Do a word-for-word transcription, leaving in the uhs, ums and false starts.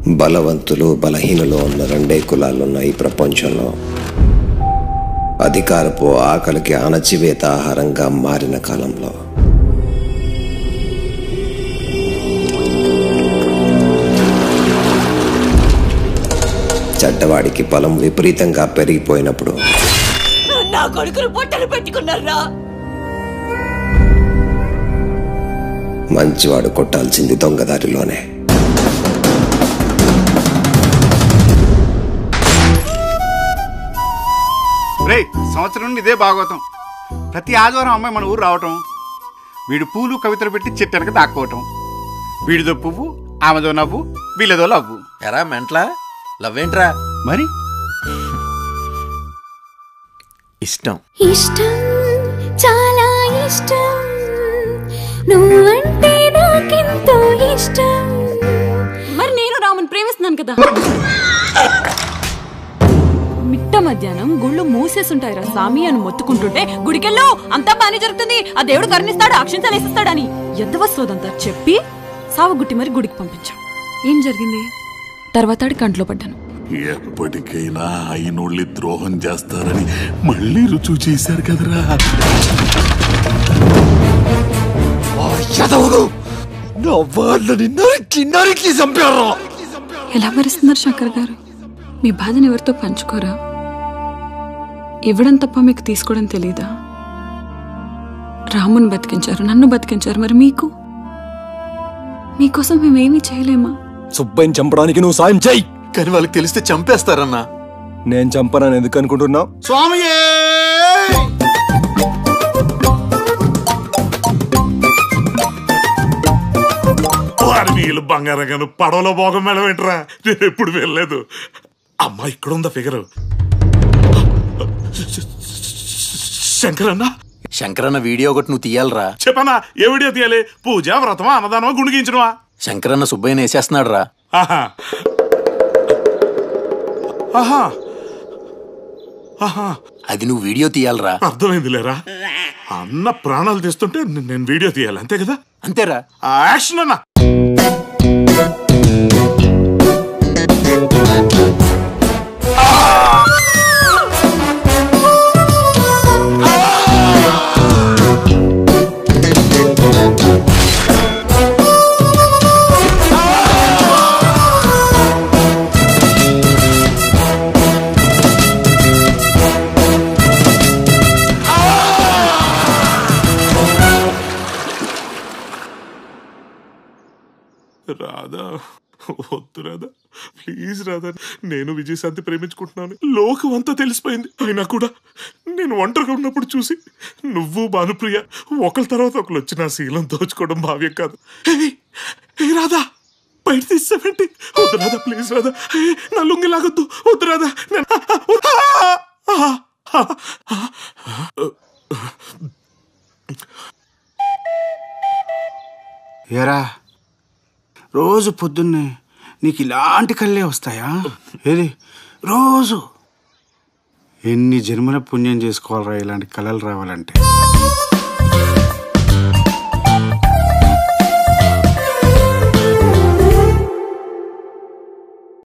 బలవంతులు బలహీనులు ఉన్న రెండే కులాలున్న ఈ ప్రపంచంలో అధికారపు ఆకలికి అణచివేత ఆహారంగా మారిన కాలంలో చెడ్డవాడికి బలం విపరీతంగా పెరిగిపోయినప్పుడు నా కొడుకులు పొట్టలు పెట్టుకున్నారా? మంచివాడు కొట్టాల్సింది దొంగదారిలోనే. రే సంవత్సరం నుండి ఇదే భాగవతం. ప్రతి ఆదివారం అమ్మాయి మన ఊరు రావటం, వీడు పూలు కవితలు పెట్టి చెట్టెనక దాక్కోవటం, వీడిదో పువ్వు ఆమెదో నవ్వు వీళ్ళదో లవ్వు. ఎరా మెంట్లా లవ్వేంట్రా? మరి ఇష్టం ఇష్టం చాలా ఇష్టం, నువ్వంటే నాకెంతో ఇష్టం. మరి నేను రాముని ప్రేమిస్తున్నాను కదా. మిట్ట మధ్యాహ్నం గుళ్ళు మూసేసుంటాయిరా సామి అని మొత్తుకుంటుంటే గుడికెళ్ళు అంతా బానే జరుగుతుంది, ఆ దేవుడు కరుణిస్తాడు అక్షింతలు వేసిస్తాడని ఎద్దవస్తోదంతా చెప్పి సావగుట్టి మరి గుడికి పంపించాం. ఏం జరిగింది? తర్వాత ఆడి కంట్లో పడ్డాను. ఎప్పటికైనా అయినోళ్ళి ద్రోహం చేస్తారని మళ్ళీ రుజువు చేశారు కదరా. ఎలా భరిస్తున్నారు శంకర్ గారు? మీ బాధను ఎవరితో పంచుకోరా? ఇవ్వడం తప్ప మీకు తీసుకోవడం తెలీదా? రాముని బతికించారు, నన్ను బతికించారు, మరి మీకు మీకోసం మేమేమీ చేయలేమా? సుబ్బయ్యని చంపడానికి నువ్వు సాయం చెయ్యి, కానీ వాళ్ళకి తెలిస్తే చంపేస్తారన్నా. నేను చంపనని ఎందుకు అనుకుంటున్నావు? స్వామియే వీళ్ళు బంగారంగాను పడవలో భోగం మేళమేంట్రా, నేను ఎప్పుడు వెళ్ళలేదు. అమ్మా ఇక్కడ ఉందా ఫిగరు? శంకరన్న శంకరన్న వీడియో ఒకటి నువ్వు తీయాలరా. చెప్పనా? ఏ వీడియో తీయాలి? పూజ వ్రతమా అన్నదానమా గుండిగించడమా? శంకరన్న సుబ్బయ్యని వేసేస్తున్నాడు రా. ఆహా ఆహా ఆహా అది నువ్వు వీడియో తీయాలరా. అర్థమైంది లేరా, అన్న ప్రాణాలు తీస్తుంటే నేను వీడియో తీయాలి అంతే కదా? అంతేరా. యాక్షన్ అన్న. రాధా వద్దు రాధా, ప్లీజ్ రాధా. నేను విజయశాంతి ప్రేమించుకుంటున్నాను, లోకం అంతా తెలిసిపోయింది. అయినా కూడా నేను ఒంటరిగా ఉన్నప్పుడు చూసి నువ్వు భానుప్రియ ఒకరి తర్వాత ఒకరు వచ్చి నా శీలం దోచుకోవడం భావ్యం కాదు. ఏ రాధా బయట తీసేవేంటి? వద్దు రాధా, ప్లీజ్ రాధా, నా లుంగి లాగొద్దు, వద్దు రాధా. ఏరా రోజు పొద్దున్నే నీకు ఇలాంటి కళ్ళే వస్తాయా? ఏది రోజు ఎన్ని జన్మల పుణ్యం చేసుకోవాలరా ఇలాంటి కళలు రావాలంటే?